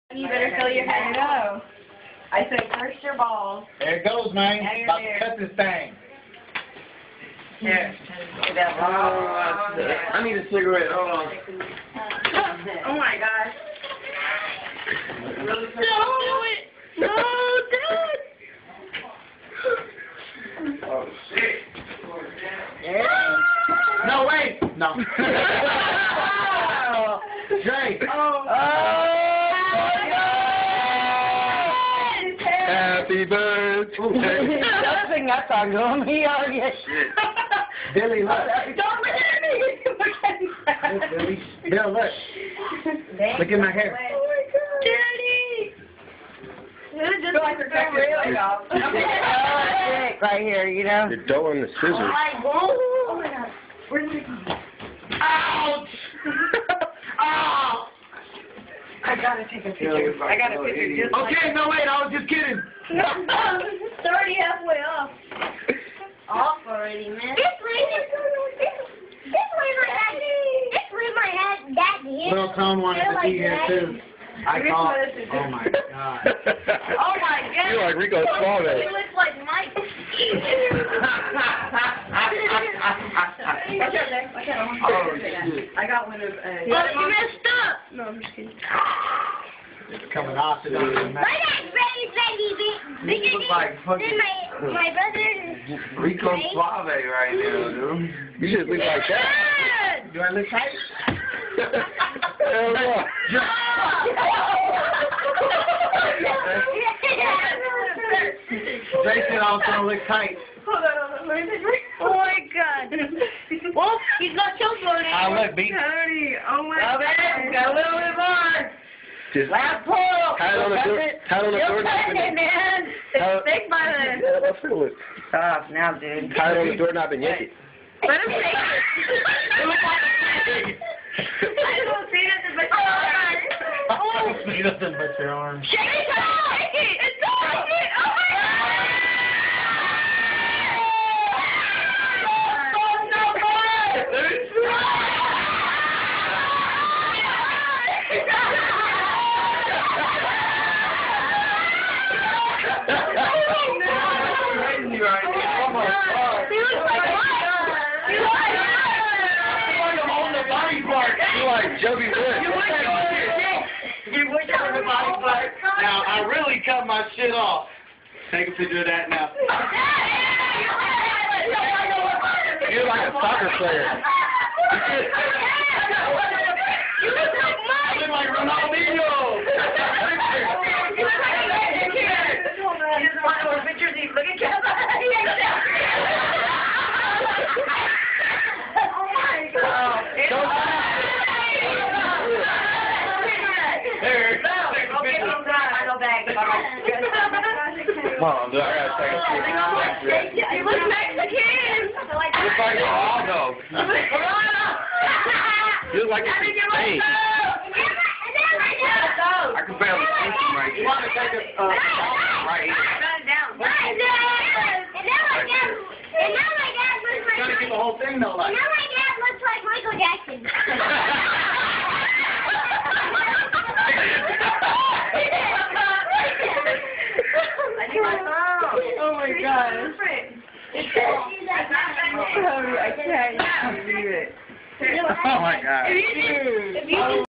You better fill your head. Go. I said first your balls. There it goes, man. About to cut this thing. Here. I need a cigarette. Hold on. Oh my gosh. Don't do it. No, dude. Oh shit. No, wait. No. Drake. Happy birthday. Don't sing that song to him. He already has Shit. Billy, look. Don't look at me. Look at me. Look, Billy. Bill, look. Look at my hair. Oh my God. Daddy. Just like protect really off. Right here, you know. You're doing the scissors. Oh my God. Where's it go? Ouch! Ow! I gotta take a picture. I got a picture just like Okay, no, wait. I was just kidding. It's already halfway off. off already, man. This way my hat that hit. Little Tone wanted to be here, too. I called. Oh, my God. Oh my God. You're like Rico Suave. He looks like Mike. Oh, shit. I got one of. Well, you messed up. No, I'm just kidding. It's coming off. It doesn't My matter. dad's very big. You look like fucking Then my brother. Rico Suave right now, dude. You should look like that. Do I look tight? Hell no. Drake said I was going to look tight. Hold on, let me take Oh my God. Well, he's got choke on it. Look, B. Cody, oh my Got God. a little bit more. Just Last pull. hat on the door. Hat on the door. man. How- Think by the. Yeah, I feel it. Stop now, dude. Hat on the doorknob and yank it. Let him take it. I don't see nothing but your arm. Oh. See nothing but your arm. Shake it! Shake it! It's going! Oh my Crazy right now. Oh my God. He looks like Mike. He looks like I'm holding the body part. You like Chubby Red. You wish I was a body part. Now, I really cut my shit off. Take a picture of that now. You're like a soccer player. You look like I Mike. look like Ronaldinho. He doesn't want no more pictures. He's looking at Oh my God. I go back. Come on, dude. I gotta take a picture. You look Mexican. You look like Ronaldo. You look like a snake. I can barely see him right You here. want to take a Right here. Trying to keep the whole thing though, like. Michael Jackson. Oh my God. I can't believe it. Oh my God. If you